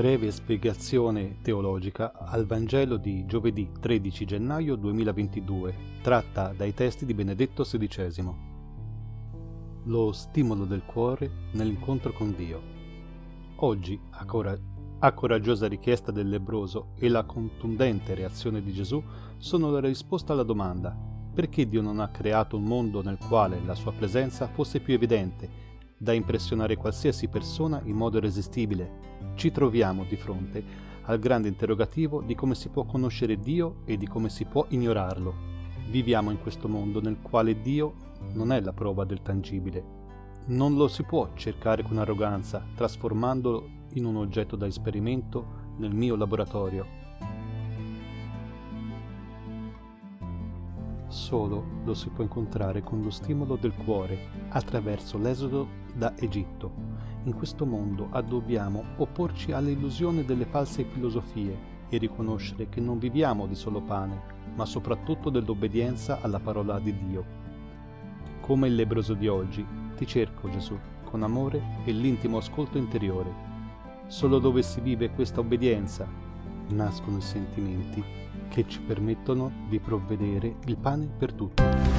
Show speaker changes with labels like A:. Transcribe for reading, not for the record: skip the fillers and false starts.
A: Breve spiegazione teologica al Vangelo di giovedì 13 gennaio 2022, tratta dai testi di Benedetto XVI. Lo stimolo del cuore nell'incontro con Dio. Oggi, a coraggiosa richiesta del lebbroso e la contundente reazione di Gesù sono la risposta alla domanda: perché Dio non ha creato un mondo nel quale la sua presenza fosse più evidente, da impressionare qualsiasi persona in modo irresistibile? Ci troviamo di fronte al grande interrogativo di come si può conoscere Dio e di come si può ignorarlo. Viviamo in questo mondo nel quale Dio non è la prova del tangibile. Non lo si può cercare con arroganza, trasformandolo in un oggetto da esperimento nel mio laboratorio. Solo lo si può incontrare con lo stimolo del cuore, attraverso l'esodo da Egitto. In questo mondo dobbiamo opporci all'illusione delle false filosofie e riconoscere che non viviamo di solo pane, ma soprattutto dell'obbedienza alla parola di Dio. Come il lebbroso di oggi, ti cerco, Gesù, con amore e l'intimo ascolto interiore. Solo dove si vive questa obbedienza nascono i sentimenti che ci permettono di provvedere il pane per tutti.